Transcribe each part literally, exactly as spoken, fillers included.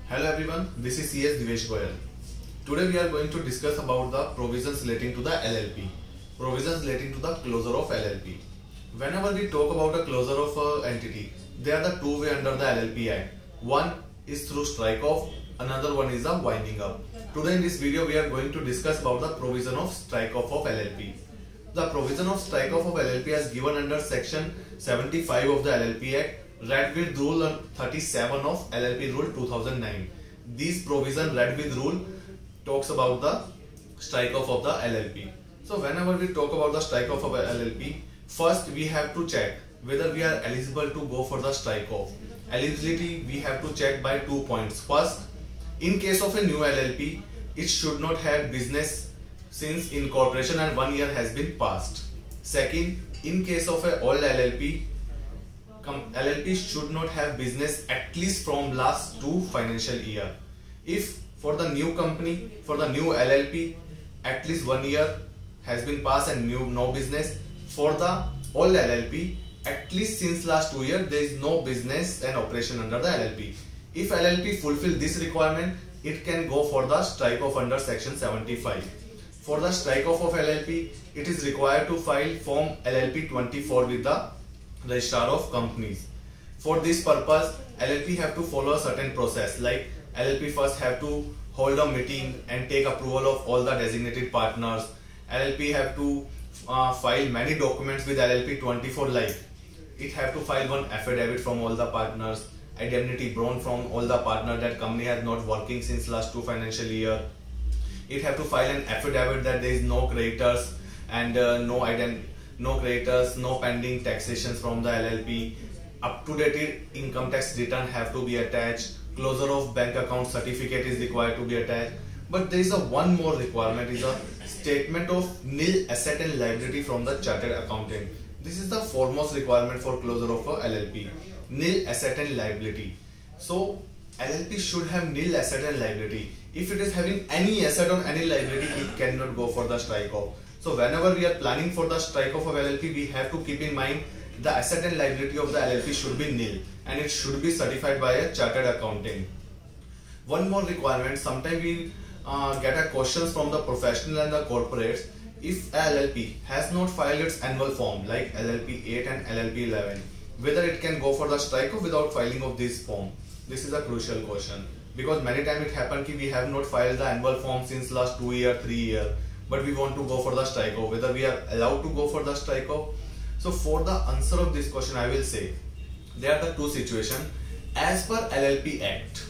Hello everyone, this is C S Divesh Goyal. Today we are going to discuss about the provisions relating to the L L P. Provisions relating to the closure of L L P. Whenever we talk about a closure of an entity, there are the two way under the L L P Act. One is through strike off, another one is the winding up. Today in this video we are going to discuss about the provision of strike off of L L P. The provision of strike off of L L P is given under section seventy-five of the L L P Act, read with rule thirty-seven of L L P rule two thousand nine. These provision read with rule talks about the strike off of the L L P. So whenever we talk about the strike off of L L P, first we have to check whether we are eligible to go for the strike off. Eligibility we have to check by two points. First, in case of a new L L P, it should not have business since incorporation and one year has been passed. Second, in case of a old L L P, L L P should not have business at least from last two financial year. If for the new company, for the new L L P, at least one year has been passed and new no business. For the old L L P, at least since last two years there is no business and operation under the L L P. If L L P fulfill this requirement, it can go for the strike off under section seventy-five. For the strike off of L L P, it is required to file form L L P twenty-four with the registrar of companies. For this purpose, L L P have to follow a certain process, like L L P first have to hold a meeting and take approval of all the designated partners. L L P have to uh, file many documents with L L P twenty-four, like it have to file one affidavit from all the partners, indemnity bond from all the partners that company has not working since last two financial year. It have to file an affidavit that there is no creditors and uh, no ident no creditors, no pending taxations from the L L P. Up to date income tax return have to be attached. Closure of bank account certificate is required to be attached. But there is a one more requirement, is a statement of nil asset and liability from the chartered accountant. This is the foremost requirement for closure of a L L P. Nil asset and liability. So L L P should have nil asset and liability. If it is having any asset or any liability, it cannot go for the strike off. So whenever we are planning for the strike off of L L P, we have to keep in mind the asset and liability of the L L P should be nil and it should be certified by a chartered accountant. One more requirement, sometimes we uh, get a questions from the professional and the corporates. If L L P has not filed its annual form like L L P eight and L L P eleven, whether it can go for the strike off without filing of this form. This is a crucial question, because many times it happened that we have not filed the annual form since last two year, three year, but we want to go for the strike off, whether we are allowed to go for the strike off. So for the answer of this question, I will say there are the two situations. As per L L P Act,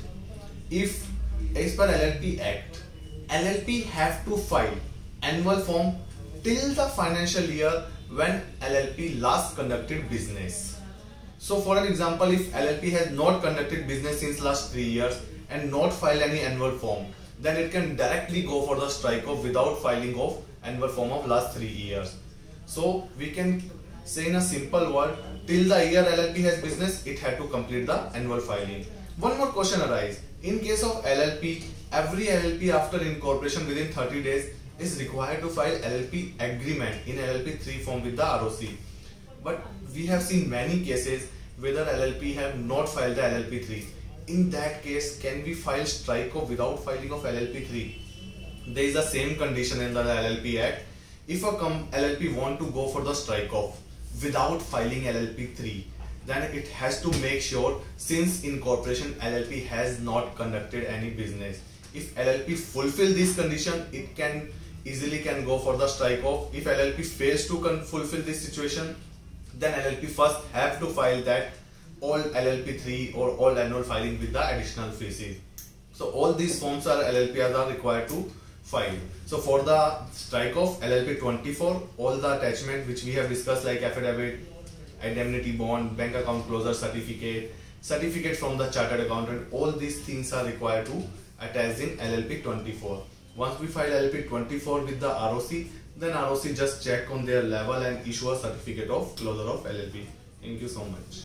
if as per L L P Act, L L P have to file annual form till the financial year when L L P last conducted business. So for an example, if L L P has not conducted business since last three years and not filed any annual form, then it can directly go for the strike off without filing of annual form of last three years. So we can say in a simple word, till the year L L P has business, it had to complete the annual filing. One more question arises. In case of L L P, every L L P after incorporation within thirty days is required to file L L P agreement in L L P three form with the R O C. But we have seen many cases whether L L P have not filed the L L P three. In that case, can we file strike off without filing of L L P three? There is the same condition in the L L P Act. If a L L P want to go for the strike off without filing L L P three, then it has to make sure since incorporation L L P has not conducted any business. If L L P fulfill this condition, it can easily can go for the strike off. If L L P fails to fulfill this situation, then L L P first have to file that all L L P three or all annual filing with the additional fees. So all these forms are L L P are required to file. So for the strike off L L P twenty-four, all the attachment which we have discussed like affidavit, indemnity bond, bank account closure certificate, certificate from the chartered accountant, all these things are required to attach in L L P twenty-four. Once we file L L P twenty-four with the R O C, then R O C just check on their level and issue a certificate of closure of L L P. Thank you so much.